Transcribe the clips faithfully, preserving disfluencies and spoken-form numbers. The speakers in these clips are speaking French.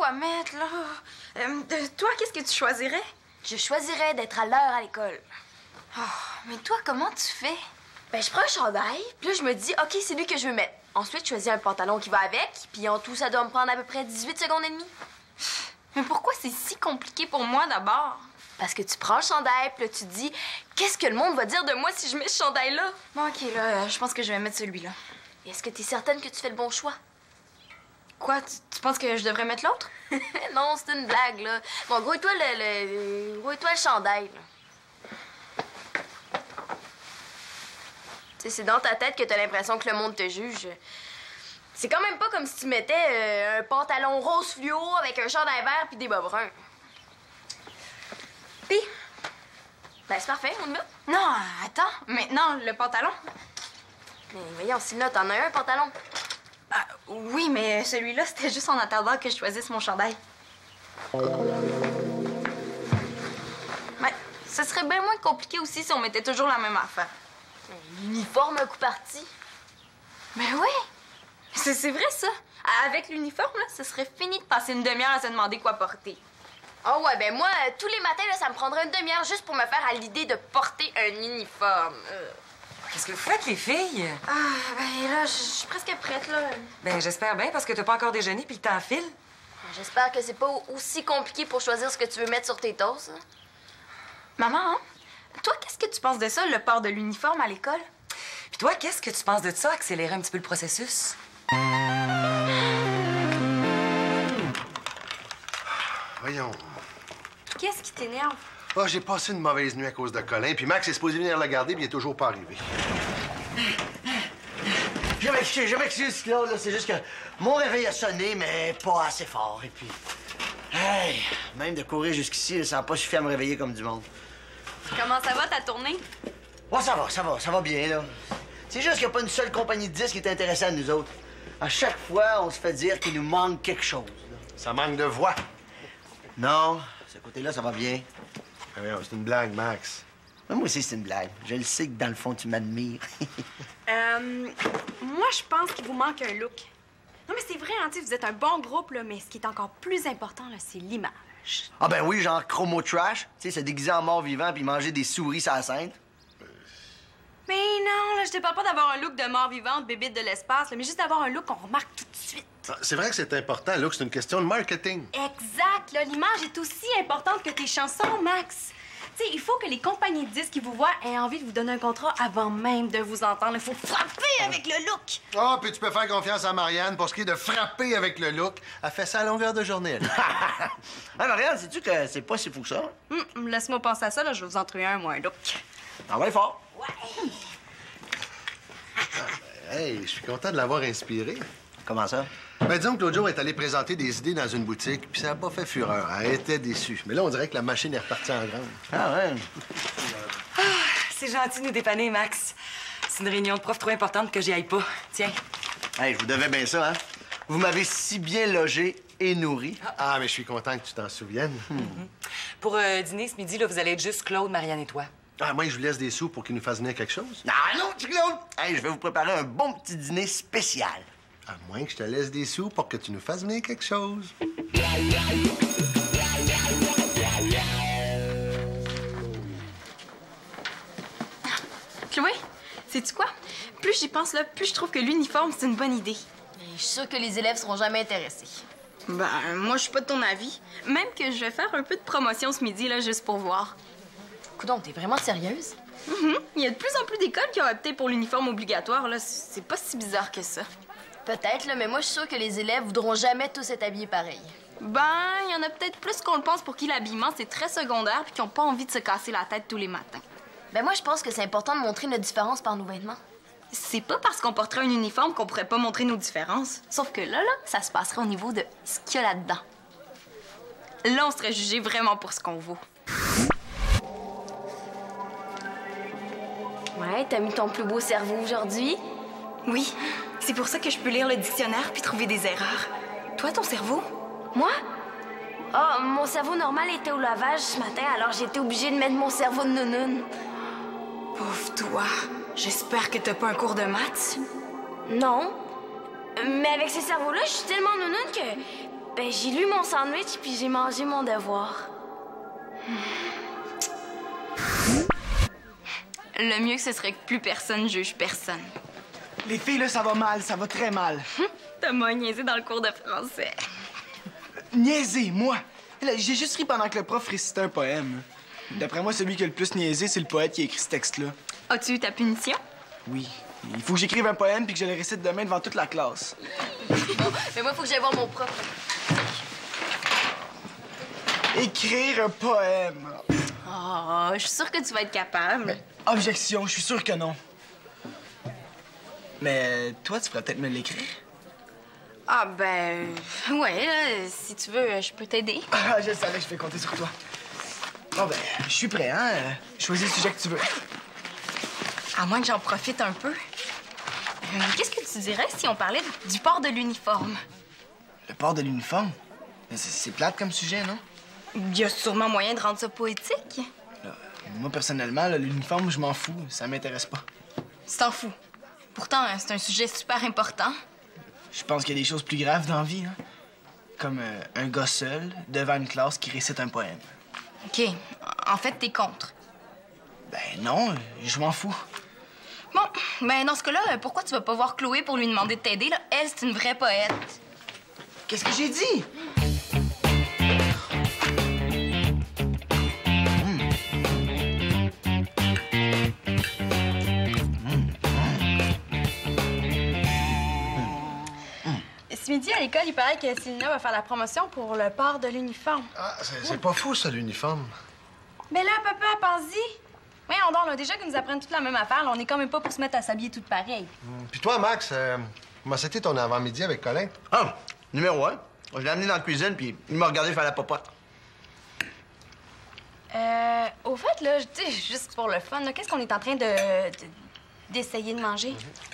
quoi mettre, là. Euh, toi, qu'est-ce que tu choisirais? Je choisirais d'être à l'heure à l'école. Oh, mais toi, comment tu fais? Ben, je prends un chandail, puis là, je me dis, OK, c'est lui que je veux mettre. Ensuite, je choisis un pantalon qui va avec, puis en tout, ça doit me prendre à peu près dix-huit secondes et demie. Mais pourquoi c'est si compliqué pour moi, d'abord? Parce que tu prends le chandail, puis là, tu te dis, qu'est-ce que le monde va dire de moi si je mets ce chandail-là? Bon, OK, là, je pense que je vais mettre celui-là. Est-ce que tu es certaine que tu fais le bon choix? Quoi? Tu, tu penses que je devrais mettre l'autre? Non, c'est une blague, là. Bon, grouille-toi le, le, grouille-toi le chandail, là. Tu sais, c'est dans ta tête que t'as l'impression que le monde te juge. C'est quand même pas comme si tu mettais euh, un pantalon rose fluo avec un chandail vert puis des bas bruns. Pis? Ben, c'est parfait, on y va. Non, attends. Maintenant, le pantalon. Mais voyons, Sylvia, t'en as un pantalon? Ah, oui, mais celui-là, c'était juste en attendant que je choisisse mon chandail. Ben, ce serait bien moins compliqué aussi si on mettait toujours la même affaire. L'uniforme, un coup parti. Ben oui! C'est, c'est vrai, ça. Avec l'uniforme, là, ce serait fini de passer une demi-heure à se demander quoi porter. Ah ouais, ben moi, euh, tous les matins, là, ça me prendrait une demi-heure juste pour me faire à l'idée de porter un uniforme. Euh. Qu'est-ce que vous faites, les filles? Ah, ben là, je suis presque prête, là. Ben, j'espère bien, parce que t'as pas encore déjeuné puis le temps file. J'espère que c'est pas aussi compliqué pour choisir ce que tu veux mettre sur tes toasts. Hein? Maman, hein? Toi, qu'est-ce que tu penses de ça, le port de l'uniforme à l'école? Puis toi, qu'est-ce que tu penses de ça, accélérer un petit peu le processus? Voyons. Qu'est-ce qui t'énerve? Ah, j'ai passé une mauvaise nuit à cause de Colin, puis Max est supposé venir la garder, puis il est toujours pas arrivé. Je m'excuse, je m'excuse, Claude, là. C'est juste que mon réveil a sonné, mais pas assez fort. Et puis, hey, même de courir jusqu'ici, ça n'a pas suffi à me réveiller comme du monde. Comment ça va, ta tournée? Ouais, ça va, ça va, ça va bien, là. C'est juste qu'il n'y a pas une seule compagnie de disques qui est intéressée à nous autres. À chaque fois, on se fait dire qu'il nous manque quelque chose, là. Ça manque de voix. Non, ce côté-là, ça va bien. Ah, voyons, c'est une blague, Max. Moi aussi, c'est une blague. Je le sais que dans le fond, tu m'admires. euh, moi, je pense qu'il vous manque un look. Non, mais c'est vrai, hein, tu sais, vous êtes un bon groupe, là, mais ce qui est encore plus important, là, c'est l'image. Ah ben oui, genre chromo trash, tu sais, se déguiser en mort vivant puis manger des souris sur la scène. Mais non, là, je te parle pas d'avoir un look de mort vivante, bébite de l'espace, là, mais juste d'avoir un look qu'on remarque tout de suite. Ah, c'est vrai que c'est important, là, que c'est une question de marketing. Exact, là, l'image est aussi importante que tes chansons, Max. Tu sais, il faut que les compagnies de disques qui vous voient aient envie de vous donner un contrat avant même de vous entendre. Il faut frapper avec le look. Ah, oh, puis tu peux faire confiance à Marianne pour ce qui est de frapper avec le look. Elle fait ça à longueur de journée, elle. Ah, Marianne, sais-tu que c'est pas si fou que ça? Hum, laisse-moi penser à ça, là, je vais vous en trouver un, moi, un look. Ah ouais, fort. Ouais. Hey, je suis content de l'avoir inspiré. Comment ça? Ben, disons que l'autre jour, elle est allée présenter des idées dans une boutique, puis ça n'a pas fait fureur. Elle était déçue. Mais là, on dirait que la machine est repartie en grande. Ah ouais? Ah, c'est gentil de nous dépanner, Max. C'est une réunion de profs trop importante que j'y aille pas. Tiens. Hey, je vous devais bien ça, hein? Vous m'avez si bien logé et nourri. Ah, mais je suis content que tu t'en souviennes. Mm-hmm. Pour euh, dîner ce midi, là, vous allez être juste Claude, Marianne et toi. Ah, moi, je vous laisse des sous pour qu'il nous fasse venir quelque chose. Ah non, tu Claude! Hey, je vais vous préparer un bon petit dîner spécial. À moins que je te laisse des sous pour que tu nous fasses venir quelque chose. Chloé, sais-tu quoi? Plus j'y pense, là, plus je trouve que l'uniforme, c'est une bonne idée. Je suis sûre que les élèves seront jamais intéressés. Ben, moi, je suis pas de ton avis. Même que je vais faire un peu de promotion ce midi, là, juste pour voir. Coudonc, t'es vraiment sérieuse? Mm-hmm. Il y a de plus en plus d'écoles qui ont opté pour l'uniforme obligatoire, là. C'est pas si bizarre que ça. Peut-être, là, mais moi, je suis sûre que les élèves voudront jamais tous être habillés pareil. Ben, il y en a peut-être plus qu'on le pense pour qui l'habillement, c'est très secondaire puis qui ont pas envie de se casser la tête tous les matins. Ben moi, je pense que c'est important de montrer notre différence par nos vêtements. C'est pas parce qu'on porterait un uniforme qu'on pourrait pas montrer nos différences. Sauf que là, là, ça se passerait au niveau de ce qu'il y a là-dedans. Là, on serait jugé vraiment pour ce qu'on vaut. Ouais, t'as mis ton plus beau cerveau aujourd'hui? Oui, c'est pour ça que je peux lire le dictionnaire puis trouver des erreurs. Toi, ton cerveau? Moi? Ah, oh, mon cerveau normal était au lavage ce matin, alors j'ai été obligée de mettre mon cerveau de nounoune. Pauvre toi. J'espère que t'as pas un cours de maths. Non. Mais avec ce cerveau-là, je suis tellement nounoune que Ben, j'ai lu mon sandwich puis j'ai mangé mon devoir. Le mieux, ce serait que plus personne juge personne. Les filles, là, ça va mal, ça va très mal. T'as m'a niaisé dans le cours de français. Niaiser, moi! Là, j'ai juste ri pendant que le prof récitait un poème. D'après moi, celui qui a le plus niaisé, c'est le poète qui a écrit ce texte-là. As-tu eu ta punition? Oui. Il faut que j'écrive un poème puis que je le récite demain devant toute la classe. Bon, mais moi, faut que j'aille voir mon prof. Écrire un poème! Oh, je suis sûre que tu vas être capable. Objection, je suis sûr que non. Mais toi, tu pourrais peut-être me l'écrire? Ah ben... Ouais, là, si tu veux, je peux t'aider. Ah, je savais que je peux compter sur toi. Bon, ben, je suis prêt, hein? Choisis le sujet que tu veux. À moins que j'en profite un peu. Euh, Qu'est-ce que tu dirais si on parlait du port de l'uniforme? Le port de l'uniforme? Mais c'est c'est plate comme sujet, non? Il y a sûrement moyen de rendre ça poétique. Là, moi, personnellement, là, l'uniforme, je m'en fous. Ça m'intéresse pas. Tu t'en fous. Pourtant, hein, c'est un sujet super important. Je pense qu'il y a des choses plus graves dans la vie, hein? Comme euh, un gars seul, devant une classe, qui récite un poème. OK. En fait, t'es contre. Ben non, je m'en fous. Bon, ben dans ce cas-là, pourquoi tu vas pas voir Chloé pour lui demander de t'aider, là? Elle, c'est une vraie poète. Qu'est-ce que j'ai dit? Ce midi, à l'école, il paraît que Célina va faire la promotion pour le port de l'uniforme. Ah, c'est c'est pas fou, ça, l'uniforme. Mais là, papa, pense-y. Voyons donc, là, déjà qu'ils nous apprennent toute la même affaire, là, on est quand même pas pour se mettre à s'habiller toutes pareilles. Puis toi, Max, euh, comment c'était ton avant-midi avec Colin? Ah, numéro un. Je l'ai amené dans la cuisine, puis il m'a regardé faire la popote. Euh, au fait, là, tu sais, juste pour le fun, là, qu'est-ce qu'on est en train de... de- d'essayer de manger?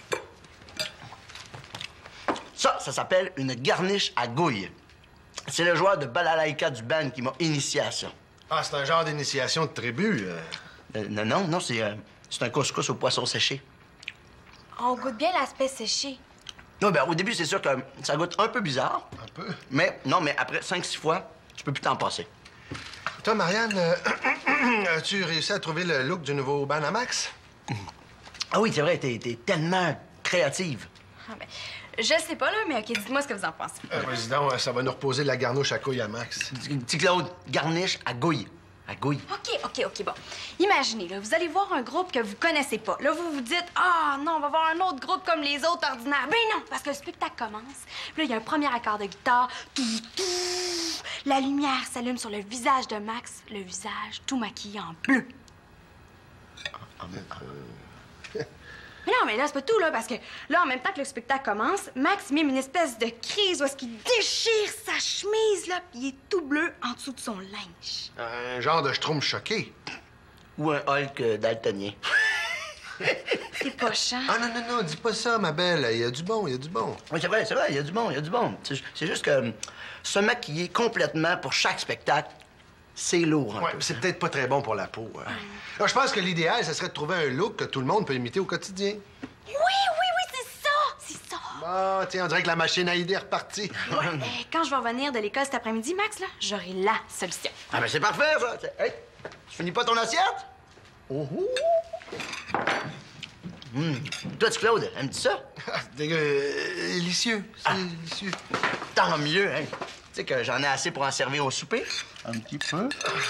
Ça, ça s'appelle une garniche à gouille. C'est le joueur de balalaïka du band qui m'a initié à ça. Ah, c'est un genre d'initiation de tribu. euh. Euh, non, non, non, c'est euh, c'est un couscous au poisson séché. On goûte bien l'aspect séché. Non, ben, au début, c'est sûr que ça goûte un peu bizarre. Un peu. Mais non, mais après cinq six fois, tu peux plus t'en passer. Toi, Marianne, euh, as-tu réussi à trouver le look du nouveau band à Max? Ah oui, c'est vrai, t'es t'es tellement créative. Ah, ben, je sais pas, là, mais OK, dites-moi ce que vous en pensez. Euh, Vas-y donc, ça va nous reposer la garnouche à couilles à Max. Petit Claude, garniche à gouille. À gouille. OK, OK, OK, bon. Imaginez, là, vous allez voir un groupe que vous connaissez pas. Là, vous vous dites, ah non, on va voir un autre groupe comme les autres ordinaires. Ben non, parce que le spectacle commence. Puis là, il y a un premier accord de guitare. Tout, tout. La lumière s'allume sur le visage de Max, le visage tout maquillé en bleu. Mais non, mais là, c'est pas tout, là, parce que là, en même temps que le spectacle commence, Max mime une espèce de crise où est-ce qu'il déchire sa chemise, là, puis il est tout bleu en dessous de son linge. Un genre de schtroumpf choqué. Ou un Hulk euh, daltonien. C'est pochant. Ah non, non, non, dis pas ça, ma belle. Il y a du bon, il y a du bon. Oui, c'est vrai, c'est vrai, il y a du bon, il y a du bon. C'est c'est juste que euh, se maquiller complètement pour chaque spectacle, c'est lourd un Ouais, peu. c'est peut-être pas très bon pour la peau. hein. Alors, je pense que l'idéal, ce serait de trouver un look que tout le monde peut imiter au quotidien. Oui, oui, oui, c'est ça! C'est ça! Ah, tiens, on dirait que la machine à idées est repartie. Ouais, euh, quand je vais revenir de l'école cet après-midi, Max, là, j'aurai la solution. Ah, ben c'est parfait, ça. C'est- Hey, tu finis pas ton assiette? Oh, oh. Hum. Toi, tu, Claude, aimes-tu ça? Ah, dégueu, euh, délicieux, c'est Ah. délicieux. Tant mieux, hein. Tu sais que j'en ai assez pour en servir au souper. Un petit peu.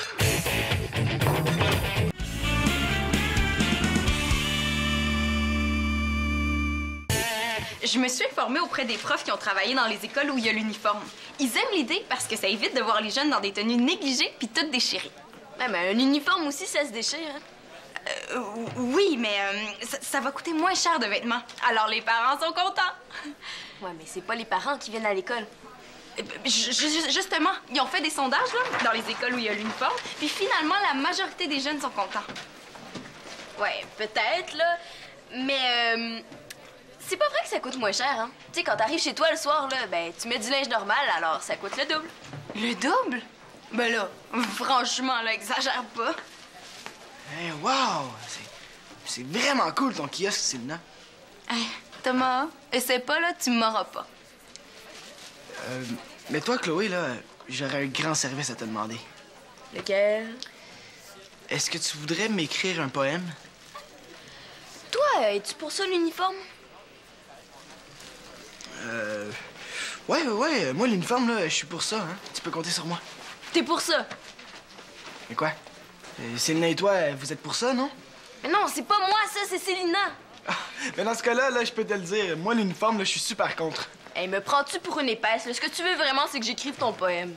Je me suis informée auprès des profs qui ont travaillé dans les écoles où il y a l'uniforme. Ils aiment l'idée parce que ça évite de voir les jeunes dans des tenues négligées puis toutes déchirées. Ouais, mais un uniforme aussi, ça se déchire, hein? Euh, oui, mais euh, ça, ça va coûter moins cher de vêtements. Alors les parents sont contents. Ouais, mais c'est pas les parents qui viennent à l'école. Euh, ju- ju- Justement, ils ont fait des sondages là, dans les écoles où il y a l'uniforme, puis finalement, la majorité des jeunes sont contents. Ouais, peut-être, là. Mais, euh, c'est pas vrai que ça coûte moins cher, hein? Tu sais, quand t'arrives chez toi le soir, là, ben, tu mets du linge normal, alors ça coûte le double. Le double? Ben là, franchement, là, exagère pas. Hey, wow! C'est- C'est vraiment cool, ton kiosque, Célina. Hey, Thomas, essaie pas là, tu m'auras pas. Euh, Mais toi, Chloé, là, j'aurais un grand service à te demander. Lequel? Est-ce que tu voudrais m'écrire un poème? Toi, es-tu pour ça l'uniforme? Euh... Ouais, ouais, ouais. Moi, l'uniforme, là, je suis pour ça, hein. Tu peux compter sur moi. T'es pour ça? Mais quoi? Euh, Célina et toi, vous êtes pour ça, non? Mais non, c'est pas moi, ça, c'est Célina. Ah, mais dans ce cas-là, là, je peux te le dire. Moi, l'uniforme, là, je suis super contre. Hey, me prends-tu pour une épaisse? Là? Ce que tu veux vraiment, c'est que j'écrive ton poème.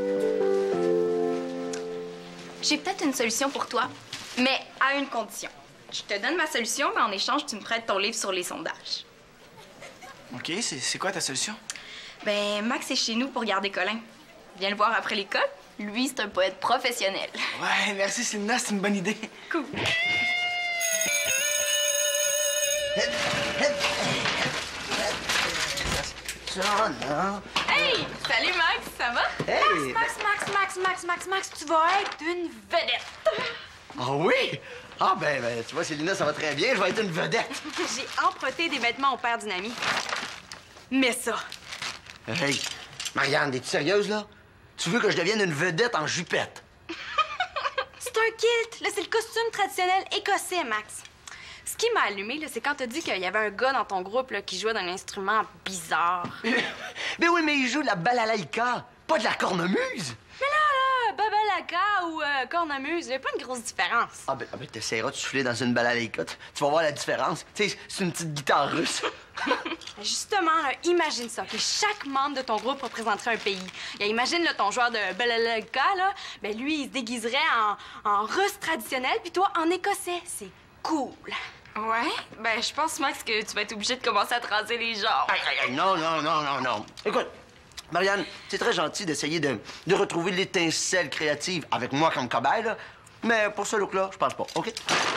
J'ai peut-être une solution pour toi, mais à une condition. Je te donne ma solution, mais en échange, tu me prêtes ton livre sur les sondages. OK, c'est quoi ta solution? Ben, Max est chez nous pour garder Colin. Viens le voir après l'école. Lui, c'est un poète professionnel. Ouais, merci, Célina, c'est une bonne idée. Cool. Ça, non? Hey! Salut, Max, ça va? Hey! Max, Max, Max, Max, Max, Max, tu vas être une vedette. Ah oui? Ah ben, ben, tu vois, Célina, ça va très bien. Je vais être une vedette. J'ai emprunté des vêtements au père Dynamie. Mais ça, Hey, Marianne, es-tu sérieuse, là? Tu veux que je devienne une vedette en jupette? c'est un kilt. Là, c'est le costume traditionnel écossais, Max. Ce qui m'a allumé, là, c'est quand t'as dit qu'il y avait un gars dans ton groupe là, qui jouait d'un instrument bizarre. Mais oui, mais il joue de la balalaïka, pas de la cornemuse. Mais là, là, babalaka ou euh, cornemuse, il y a pas une grosse différence. Ah ben, ah ben t'essaieras de souffler dans une balalaïka. Tu tu vas voir la différence. Tu sais, c'est une petite guitare russe. Justement, là, imagine ça, que chaque membre de ton groupe représenterait un pays. Et imagine là, ton joueur de balalaka, là, ben lui, il se déguiserait en, en russe traditionnel, puis toi, en écossais. C'est cool. Ouais? Ben, je pense, Max, que tu vas être obligé de commencer à te raser les jambes. Hey, hey, hey, non, non, non, non, non. Écoute, Marianne, c'est très gentil d'essayer de, de retrouver l'étincelle créative avec moi comme cobaye, là. Mais pour ce look-là, je pense pas, OK?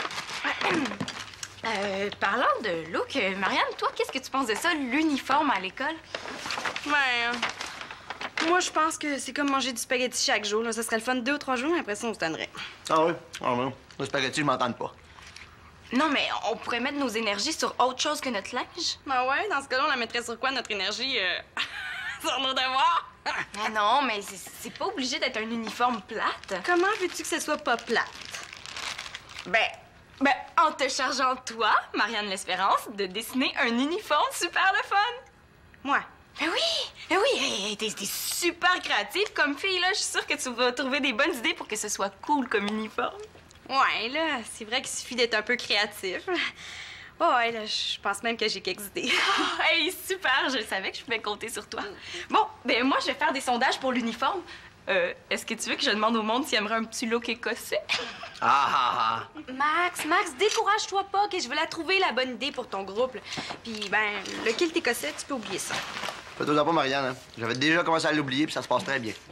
Euh, parlant de look, euh, Marianne, toi, qu'est-ce que tu penses de ça, l'uniforme à l'école? Ben, euh, moi, je pense que c'est comme manger du spaghetti chaque jour. Là. Ça serait le fun deux ou trois jours, mais après ça, on se tannerait. Ah oui? Ah oui. Le spaghetti, je m'entends pas. Non, mais on pourrait mettre nos énergies sur autre chose que notre linge. Ben ouais, dans ce cas-là, on la mettrait sur quoi, notre énergie? Euh... sur nos devoirs? Ah non, mais c'est- c'est pas obligé d'être un uniforme plate. Comment veux-tu que ce soit pas plate? Ben, ben, en te chargeant, toi, Marianne L'Espérance, de dessiner un uniforme super le fun. Ouais. Ben oui, ben oui, hey, hey, t'es t'es super créative comme fille, là. Je suis sûre que tu vas trouver des bonnes idées pour que ce soit cool comme uniforme. Ouais, là, c'est vrai qu'il suffit d'être un peu créatif. Oh, ouais, là, je pense même que j'ai quelques idées. Oh, hey, super, je savais que je pouvais compter sur toi. Bon, ben moi, je vais faire des sondages pour l'uniforme. Euh, est-ce que tu veux que je demande au monde s'il aimerait un petit look écossais? Ah, ah, ah. Max, Max, décourage-toi pas, que je vais la trouver, la bonne idée pour ton groupe. là. Puis, ben, le kilt écossais, tu peux oublier ça. Fais-toi pas, Marianne. Hein? J'avais déjà commencé à l'oublier, puis ça se passe très bien.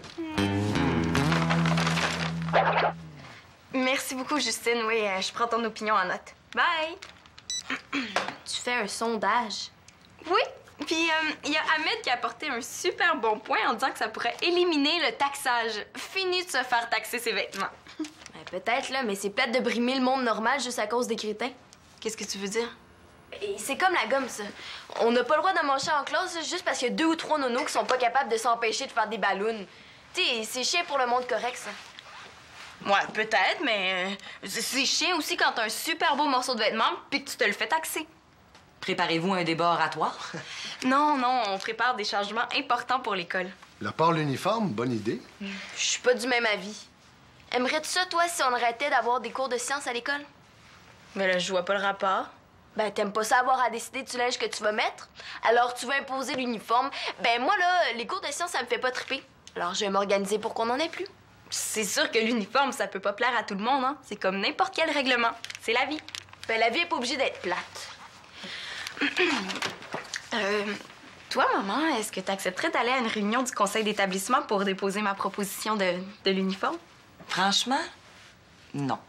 Merci beaucoup, Justine. Oui, euh, je prends ton opinion en note. Bye! Tu fais un sondage. Oui, puis il y a Ahmed qui a apporté un super bon point en disant que ça pourrait éliminer le taxage. Fini de se faire taxer ses vêtements. Ben, peut-être, là, mais c'est plate de brimer le monde normal juste à cause des crétins. Qu'est-ce que tu veux dire? Et c'est comme la gomme, ça. On n'a pas le droit d'en manger en classe là, juste parce qu'il y a deux ou trois nonos qui sont pas capables de s'empêcher de faire des ballons. Tu sais, c'est chiant pour le monde correct, ça. Ouais, peut-être, mais euh, c'est- c'est chiant aussi quand t'as un super beau morceau de vêtement puis que tu te le fais taxer. Préparez-vous un débat oratoire? Non, non, on prépare des changements importants pour l'école. Le port de l'uniforme, bonne idée. Je suis pas du même avis. Aimerais-tu ça, toi, si on arrêtait d'avoir des cours de sciences à l'école? Mais là, je vois pas le rapport. Ben, t'aimes pas ça avoir à décider du linge que tu vas mettre? Alors, tu veux imposer l'uniforme? Ben, moi, là, les cours de sciences, ça me fait pas triper. Alors, je vais m'organiser pour qu'on n'en ait plus. C'est sûr que l'uniforme, ça peut pas plaire à tout le monde, hein. C'est comme n'importe quel règlement. C'est la vie. Ben, la vie est pas obligée d'être plate. Euh, toi, maman, est-ce que tu accepterais d'aller à une réunion du conseil d'établissement pour déposer ma proposition de, de l'uniforme? Franchement, non.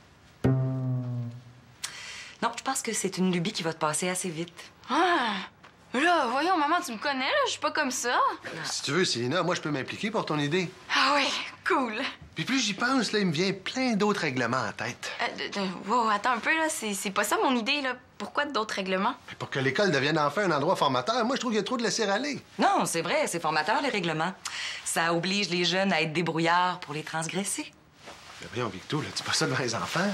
Non, je pense que c'est une lubie qui va te passer assez vite. Ah! Là, voyons, maman, tu me connais, là, je suis pas comme ça. Si tu veux, Célina, moi, je peux m'impliquer pour ton idée. Ah oui, cool. Puis plus j'y pense, là, il me vient plein d'autres règlements en tête. Euh, de, de, wow, attends un peu, là. C'est, c'est pas ça mon idée, là. Pourquoi d'autres règlements? Mais pour que l'école devienne enfin un endroit formateur, moi, je trouve qu'il y a trop de laisser-aller. Non, c'est vrai, c'est formateur, les règlements. Ça oblige les jeunes à être débrouillards pour les transgresser. Mais voyons, Victo, là, dis pas ça devant les enfants.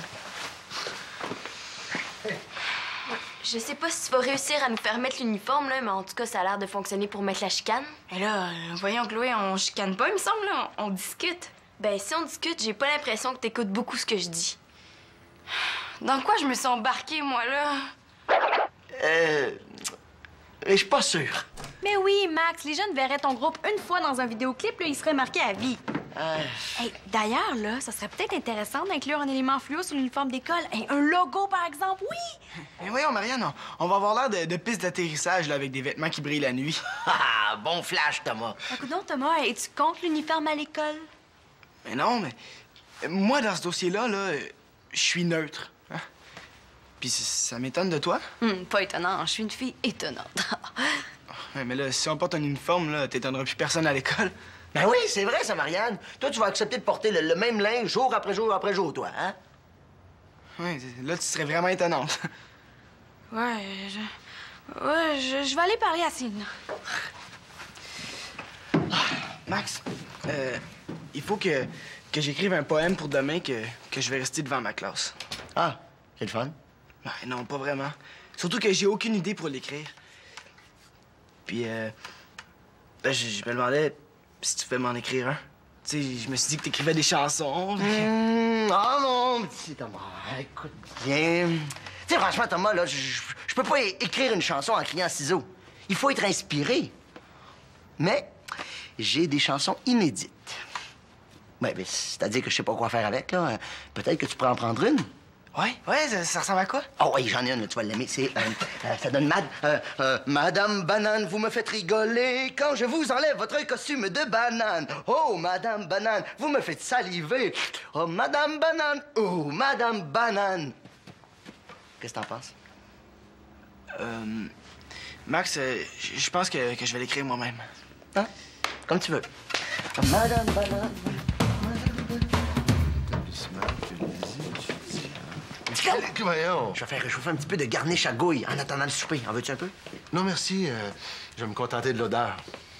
Je sais pas si tu vas réussir à nous faire mettre l'uniforme, là, mais en tout cas, ça a l'air de fonctionner pour mettre la chicane. Et là, euh, voyons, Chloé, on chicane pas, il me semble, là. On, on discute. Ben, si on discute, j'ai pas l'impression que t'écoutes beaucoup ce que je dis. Dans quoi je me suis embarquée, moi, là? Euh... Je suis pas sûr. Mais oui, Max, les jeunes verraient ton groupe une fois dans un vidéoclip, là, ils seraient marqués à vie. Euh... Hey, d'ailleurs, là, ça serait peut-être intéressant d'inclure un élément fluo sur l'uniforme d'école. Hey, un logo, par exemple, oui! Mais voyons, Marianne, on, on va avoir l'air de, de piste d'atterrissage, là, avec des vêtements qui brillent la nuit. Ah, bon flash, Thomas. Écoute donc, Thomas, es-tu contre l'uniforme à l'école? Mais non, mais euh, moi, dans ce dossier-là, là, euh, je suis neutre. Hein? Puis c- ça m'étonne de toi? Hum, pas étonnant, je suis une fille étonnante. Ouais, mais là, si on porte un uniforme, là, t'étonneras plus personne à l'école. Ben oui, c'est vrai, ça, Marianne. Toi, tu vas accepter de porter le, le même linge jour après jour après jour, toi, hein? Ouais, là, tu serais vraiment étonnante. Ouais, je... Ouais, je, je vais aller parler à Céline. Max, euh, il faut que, que j'écrive un poème pour demain que, que je vais rester devant ma classe. Ah, c'est le fun. Ouais, non, pas vraiment. Surtout que j'ai aucune idée pour l'écrire. Puis, euh, ben, je, je me demandais si tu pouvais m'en écrire un. Tu sais, je me suis dit que t'écrivais des chansons. Mmh, ah mon petit Thomas, écoute bien. Tu sais, franchement, Thomas, là, je je peux pas é- écrire une chanson en criant ciseaux. Il faut être inspiré. Mais j'ai des chansons inédites. Ouais, ben, c'est-à-dire que je sais pas quoi faire avec, là. Peut-être que tu pourrais en prendre une. Ouais, ouais, ça, ça ressemble à quoi? Oh oui, j'en ai une, là, tu vas l'aimer. C'est, euh, euh, ça donne mad, euh, euh, Madame Banane, vous me faites rigoler quand je vous enlève votre costume de banane. Oh, Madame Banane, vous me faites saliver. Oh, Madame Banane, oh, Madame Banane. Qu'est-ce que t'en penses? Euh, Max, euh, je je pense que, que je vais l'écrire moi-même. Hein? Comme tu veux. Madame Banane. Voyons. Je vais faire réchauffer un petit peu de garniche à gouille en attendant le souper. En veux-tu un peu? Non, merci. euh, je vais me contenter de l'odeur.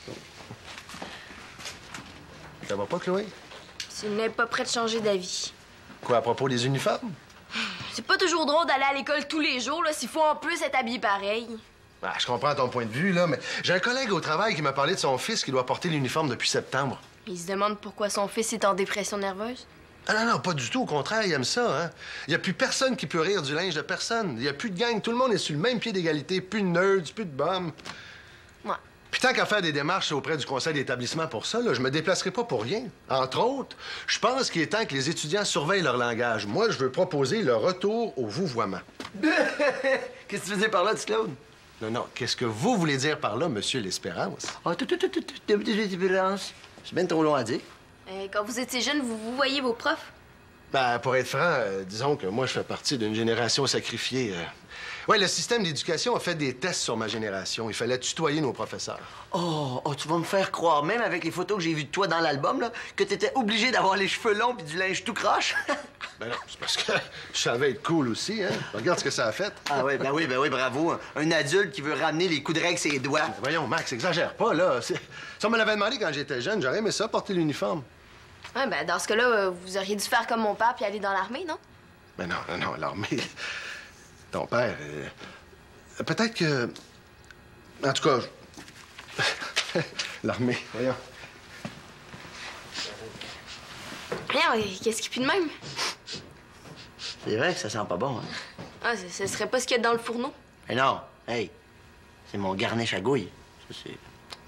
Ça va pas, Chloé? Tu n'es pas prêt de changer d'avis. Quoi, à propos des uniformes? C'est pas toujours drôle d'aller à l'école tous les jours, là, s'il faut en plus être habillé pareil. Ah, je comprends ton point de vue, là, mais j'ai un collègue au travail qui m'a parlé de son fils qui doit porter l'uniforme depuis septembre. Il se demande pourquoi son fils est en dépression nerveuse. Ah non, non, pas du tout. Au contraire, il aime ça, hein. Il n'y a plus personne qui peut rire du linge de personne. Il n'y a plus de gang. Tout le monde est sur le même pied d'égalité. Plus de nerds, plus de bums. Ouais. Puis tant qu'à faire des démarches auprès du conseil d'établissement pour ça, là, je me déplacerai pas pour rien. Entre autres, je pense qu'il est temps que les étudiants surveillent leur langage. Moi, je veux proposer le retour au vouvoiement. Qu'est-ce que tu veux dire par là, petit Claude? Non, non, qu'est-ce que vous voulez dire par là, Monsieur l'Espérance? Ah, tout, tout, tout, tout, tout, tout, tout, c'est bien trop long à dire. Euh, quand vous étiez jeune, vous, vous voyez vos profs? Ben, pour être franc, euh, disons que moi, je fais partie d'une génération sacrifiée. Euh... Ouais, le système d'éducation a fait des tests sur ma génération. Il fallait tutoyer nos professeurs. Oh, oh, tu vas me faire croire, même avec les photos que j'ai vues de toi dans l'album, là, que t'étais obligé d'avoir les cheveux longs puis du linge tout croche. Ben non, c'est parce que je savais être cool aussi, hein. Regarde ce que ça a fait. Ah oui, ben oui, ben oui, bravo. Un adulte qui veut ramener les coups de règle ses doigts. Ben voyons, Max, exagère pas, là. C'est- Si on me l'avait demandé quand j'étais jeune, j'aurais aimé ça, porter l'uniforme. Ouais, ben dans ce cas-là, euh, vous auriez dû faire comme mon père puis aller dans l'armée, non? Ben non, non, non, l'armée... Ton père... euh, Peut-être que... En tout cas... je- l'armée, voyons. Rien, qu'est-ce qui pue de même? C'est vrai que ça sent pas bon, hein? Ah, ce, ce serait pas ce qu'il y a dans le fourneau? Mais non, hey, c'est mon garniche à gouille. Ça, c'est...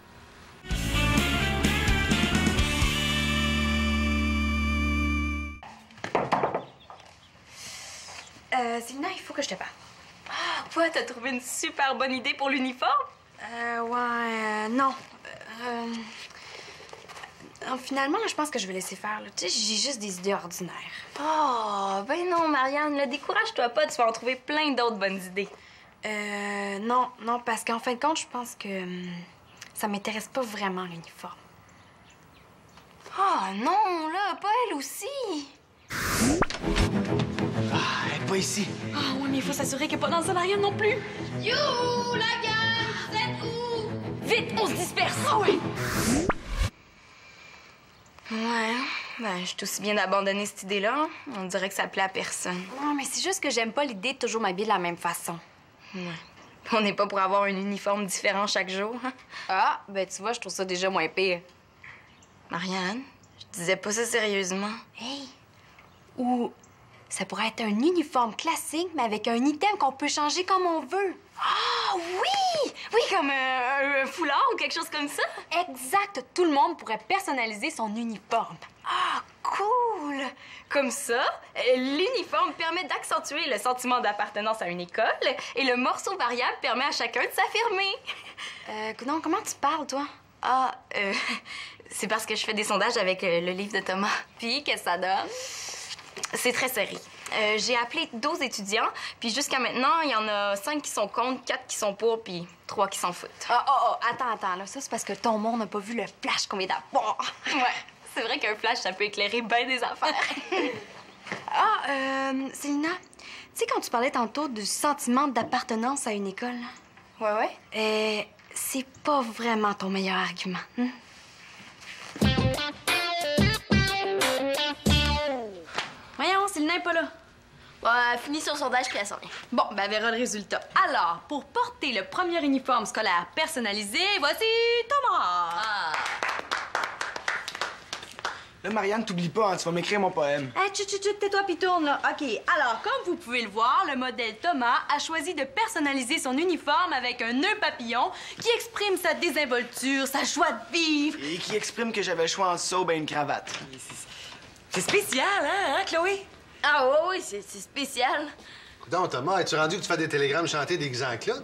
Euh, Célina, il faut que je te parle. Ah, quoi, t'as trouvé une super bonne idée pour l'uniforme? Euh, ouais, euh, non. Euh, euh, finalement, là, je pense que je vais laisser faire. là. Tu sais, j'ai juste des idées ordinaires. Oh, ben non, Marianne, là, décourage-toi pas, tu vas en trouver plein d'autres bonnes idées. Euh, non, non, parce qu'en fin de compte, je pense que hum, ça m'intéresse pas vraiment, l'uniforme. Oh non, là, pas elle aussi. Ah, elle est pas ici. Ah oui, mais il faut s'assurer qu'elle n'est pas dans le solarium non plus. You, la gang, vous êtes où? Vite, on se disperse. Ah ouais. Ouais, ben, je suis aussi bien d'abandonner cette idée-là. On dirait que ça plaît à personne. Non, mais c'est juste que j'aime pas l'idée de toujours m'habiller de la même façon. Ouais. On n'est pas pour avoir un uniforme différent chaque jour, hein? Ah, ben tu vois, je trouve ça déjà moins pire. Marianne, je disais pas ça sérieusement. Hey! Ou ça pourrait être un uniforme classique, mais avec un item qu'on peut changer comme on veut. Ah oui! Oui, comme un, un foulard ou quelque chose comme ça? Exact! Tout le monde pourrait personnaliser son uniforme. Ah, cool! Comme ça, euh, l'uniforme permet d'accentuer le sentiment d'appartenance à une école et le morceau variable permet à chacun de s'affirmer. Euh, non, comment tu parles, toi? Ah, euh, c'est parce que je fais des sondages avec euh, le livre de Thomas. Puis, qu'est-ce que ça donne? C'est très serré. Euh, j'ai appelé douze étudiants, puis jusqu'à maintenant, il y en a cinq qui sont contre, quatre qui sont pour, puis trois qui s'en foutent. Ah, oh, oh, attends, attends, là, ça, c'est parce que ton monde n'a pas vu le flash qu'on vient d'avoir. Ouais, c'est vrai qu'un flash, ça peut éclairer bien des affaires. Ah, euh, Célina, tu sais, quand tu parlais tantôt du sentiment d'appartenance à une école, Ouais, ouais. euh, c'est pas vraiment ton meilleur argument. Hein? Voyons, Célina n'est pas là. Bon, elle finit son sondage puis elle s'en vient. Bon, ben, elle verra le résultat. Alors, pour porter le premier uniforme scolaire personnalisé, voici Thomas! Ah. Là, Marianne, t'oublies pas, hein, tu vas m'écrire mon poème. Hey, chut, chut, chut, tais-toi puis tourne, là. OK, alors, comme vous pouvez le voir, le modèle Thomas a choisi de personnaliser son uniforme avec un nœud papillon qui exprime sa désinvolture, sa joie de vivre. Et qui exprime que j'avais le choix entre ça ou bien une cravate. C'est spécial, hein, hein, Chloé? Ah oui, oui, c'est c'est spécial. Donc, Thomas, es-tu rendu que tu fais des télégrammes chantés déguisés en Claude?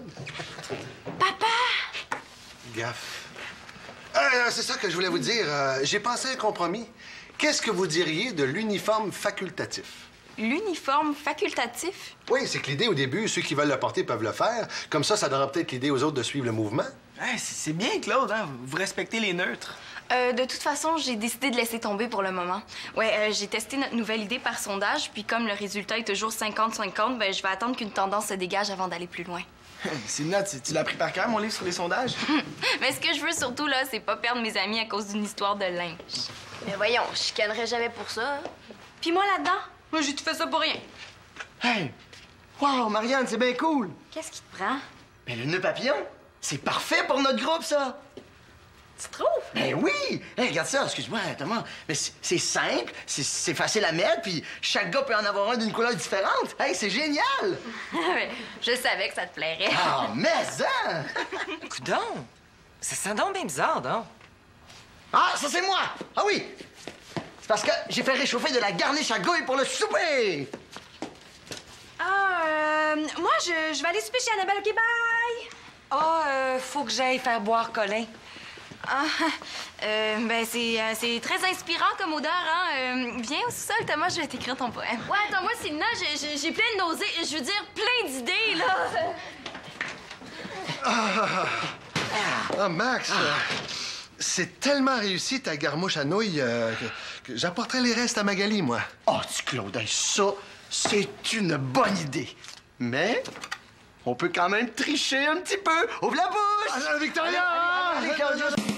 Papa! Gaffe. Euh, c'est ça que je voulais vous dire. Euh, J'ai pensé à un compromis. Qu'est-ce que vous diriez de l'uniforme facultatif? L'uniforme facultatif? Oui, c'est que l'idée, au début, ceux qui veulent le porter peuvent le faire. Comme ça, ça donnera peut-être l'idée aux autres de suivre le mouvement. Hey, c'est c'est bien, Claude, hein? Vous respectez les neutres. Euh, de toute façon, j'ai décidé de laisser tomber pour le moment. Ouais, euh, j'ai testé notre nouvelle idée par sondage, puis comme le résultat est toujours cinquante cinquante, ben je vais attendre qu'une tendance se dégage avant d'aller plus loin. Célina, tu, tu l'as pris par cœur, mon livre sur les sondages? Mais ce que je veux surtout, là, c'est pas perdre mes amis à cause d'une histoire de linge. Mais voyons, je chicanerai jamais pour ça. Hein. Puis moi, là-dedans, moi, j'ai tout fait ça pour rien. Hey! Wow, Marianne, c'est bien cool! Qu'est-ce qui te prend? Mais le nœud papillon, c'est parfait pour notre groupe, ça! Tu trouves? Ben oui! Hey, regarde ça, excuse-moi, Thomas. Mais c'est c'est simple, c'est- c'est facile à mettre, puis chaque gars peut en avoir un d'une couleur différente. Hey, c'est génial! Je savais que ça te plairait. Ah, mais hein! Coudon! Ça sent donc bien bizarre, donc. Ah, ça c'est moi! Ah oui! C'est parce que j'ai fait réchauffer de la garniche à gouille pour le souper! Ah, euh, moi, je, je vais aller souper chez Annabelle. OK, bye! Ah, euh, faut que j'aille faire boire Colin. Ah, euh, ben c'est euh, c'est très inspirant comme odeur, hein. Euh, viens au sous-sol, Thomas, je vais t'écrire ton poème. Ouais, attends, moi, Célina, j'ai- j'ai j'ai plein de nausées. Je veux dire, plein d'idées, là. Ah, Max, euh, c'est tellement réussi ta garmouche à nouilles euh, que, que j'apporterai les restes à Magali, moi. Oh, tu Claude, hey, ça, c'est une bonne idée. Mais on peut quand même tricher un petit peu. Ouvre la bouche! Ah, Victoria! Allez, Claudia.